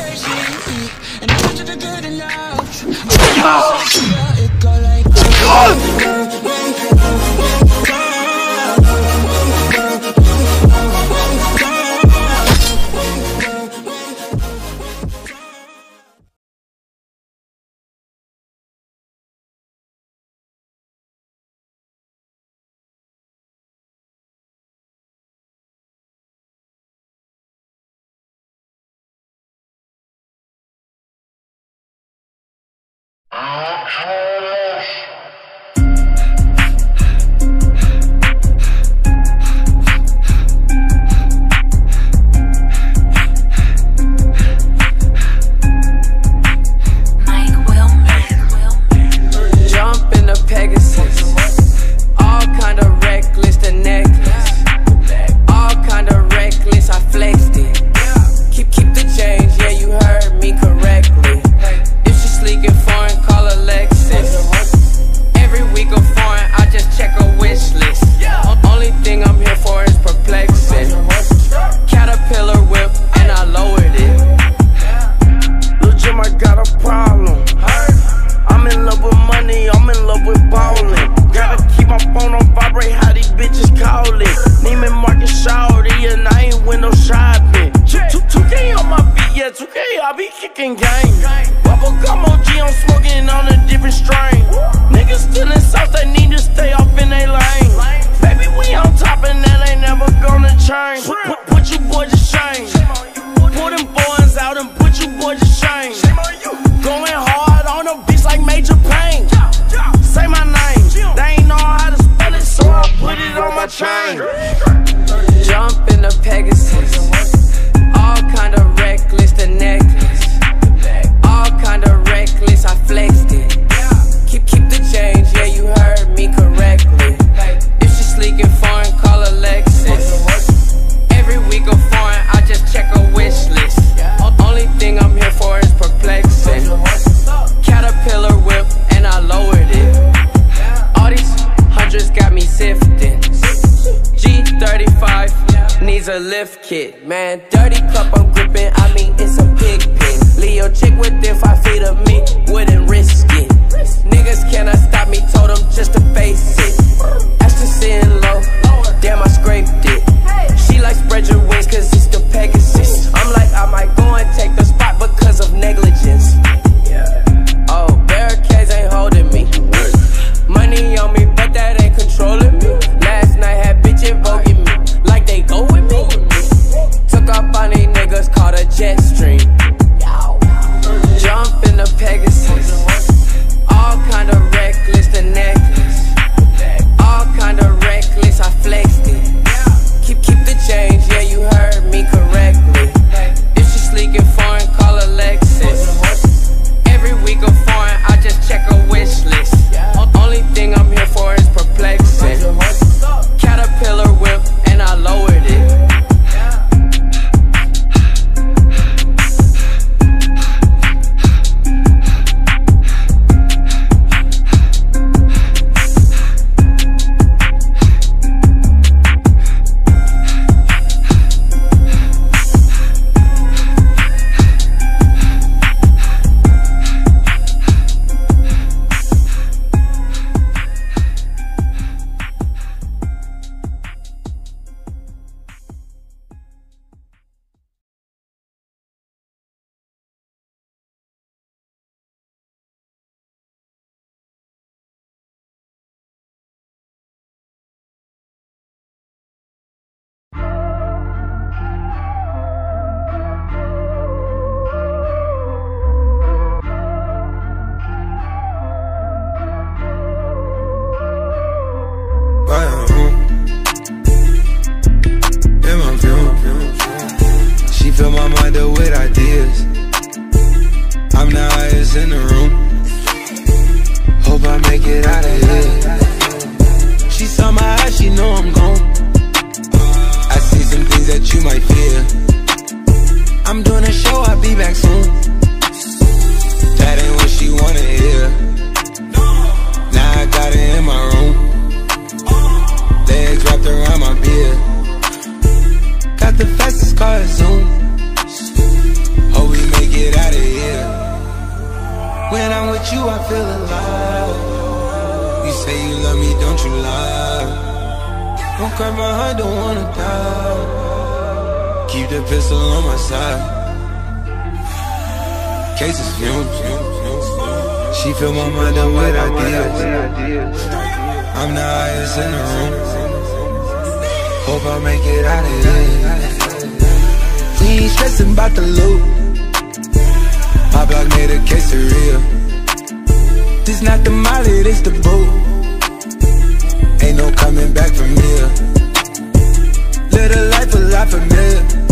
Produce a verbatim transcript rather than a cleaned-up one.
A lift kit, man, dirty cup I'm gripping, I mean it's a pig pen. Leo chick within five feet of me, wouldn't risk it. Niggas cannot stop me, told them just to face it. Ashton sitting low, damn I scraped it. She like spread your wings cause it's the Pegasus. I'm like I might go and take the spot because of negligence. Oh, barricades ain't holding me. Money on me, but that ain't controlling me. Last night had bitch invoking me like they go with me. Took up on these niggas, caught a jet stream. Jump in the Pegasus. All kind of reckless, the necklace. All kind of reckless, I flexed it. Keep, keep the change, yeah you heard me correctly. If she sleek and foreign, call her Lexus. Every week of foreign, I just check a wish list. Only thing I'm here for is perplexing. Caterpillar whip, and I lowered it. Fill my mind up with ideas. I'm the highest in the room. Hope I make it out of here. She saw my eyes, she know I'm gone. I see some things that you might fear. I'm doing a show, I'll be back soon. That ain't what she wanna hear. Now I got it in my room. Legs wrapped around my beard. Got the fastest car, Zoom. with you, I feel alive. You say you love me, don't you lie. Don't cry, my heart don't wanna die. Keep the pistol on my side. Cases fumes. She fill my mind up with ideas. I'm the highest in the room. Hope I make it out of here. We ain't stressing about the loot. My block made a quesadilla. This not the molly, this the boot. Ain't no coming back from here. Live a life a lot familiar.